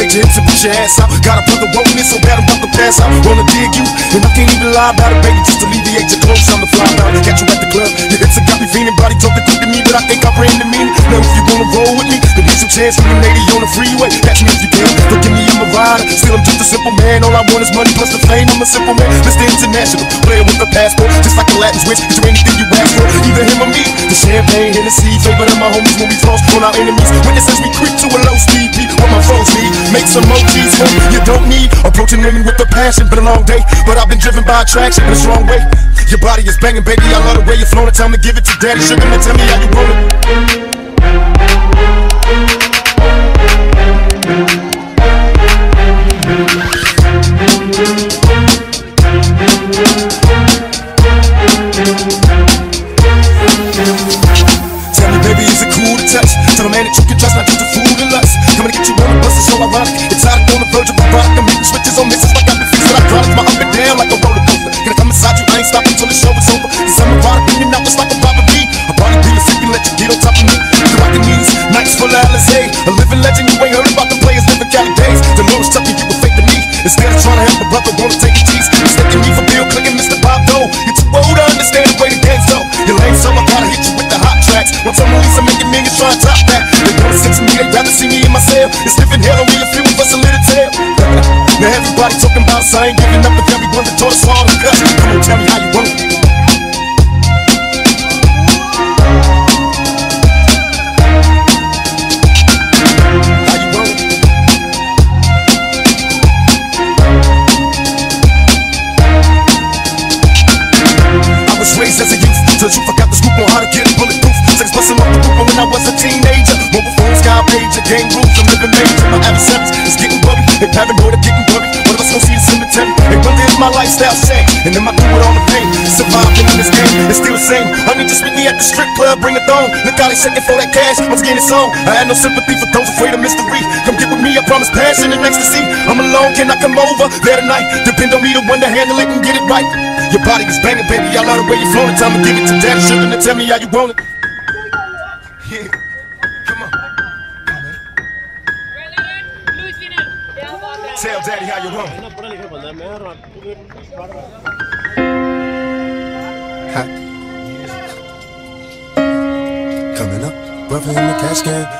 your hips and put your ass out. Got a brother wanting it so bad I'm about to pass out. Wanna dig you, and I can't even lie about it, baby, just alleviate your clothes. I'm the fly now, got you at the club. Your hips have got me feeling, body talking quick to me, but I think I ran the meaning. Now if you wanna roll with me, then here's some chance for you lady on the freeway. Catch me if you can, don't give me I'm a rider. Still I'm just a simple man, all I want is money plus the fame. I'm a simple man, Mr. International, player with a passport, just like a Latin switch. Get you anything you ask for, either him or me. The champagne, Hennessy, favorite of my homies when we floss on our enemies. Witnesses we creep to a low speed, beat what my foes need. Make some emojis, hope you don't need. Approaching women with a passion, been a long day, but I've been driven by attraction in a strong way. Your body is banging, baby, I love the way you're flowing. Time to give it to daddy, sugar, and tell me how you want it. Tell me, baby, is it cool to touch? Tell a man that you can trust, not just a fool to lust. Coming to get you on the bus, it's so ironic. It's out on the verge of a rock. I'm hitting switches on misses like I've been fixing hydraulics. My up and down like a roller coaster. Can I come inside you? I ain't stopping till the show is over. Cause I'm erotic, in and out just like a robbery. A body beating, sick and let you get on top of me. The rockin' knees, nights full of Alizé. A living legend, you ain't heard about the players living Cali days. The Lord's tucking you were fake to me. Instead of trying to help a brother, wanna take a tease. Mistaking me for Bill Clinton, Mr. Bob Dole. You're too old to understand the way the game's go. You're lame, so I gotta hit you with the hot tracks. Once I'm released, I'm making millions trying to top that. They don't listen to me, they'd rather see me in my cell. It's living hell on me, a few of us a little tail. Now everybody talking about us, I ain't giving up with everyone that taught us all the cuts. Come on, tell me how you want it. Raised as a youth, till you forgot the scoop on how to get it bulletproof. Sex busting off the roof when I was a teenager. Mobile phone, sky pager, gang rules, I'm living major. My adversaries is getting buggy, they paranoid of getting buried. One of us gon' see the cemetery. Hey, wonder if my lifestyle changed, and then I do it all the pain. Surviving in this game, it's still the same. Honey, just meet me at the strip club, bring a thong. Look how they shaking for that cash, I'm getting it's on. I had no sympathy for those afraid of mystery. Come get with me, I promise passion and ecstasy. I'm alone, can I come over there tonight? Depend on me to one to handle it and get it right. Your body is banging, baby, I love the way you're flowing. Time to give it to daddy, sugar, and tell me how you want it. Yeah, come on. Tell daddy how you want it. Coming up, brother in the cash can.